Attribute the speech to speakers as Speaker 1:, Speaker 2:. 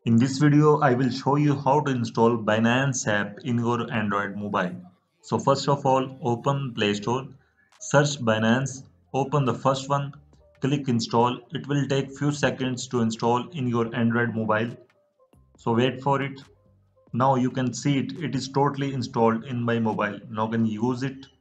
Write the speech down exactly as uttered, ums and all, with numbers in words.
Speaker 1: In this video, I will show you how to install Binance app in your Android mobile. So first of all, open Play Store, search Binance, open the first one, click install. It will take few seconds to install in your Android mobile. So wait for it. Now you can see it, it is totally installed in my mobile. Now I can use it.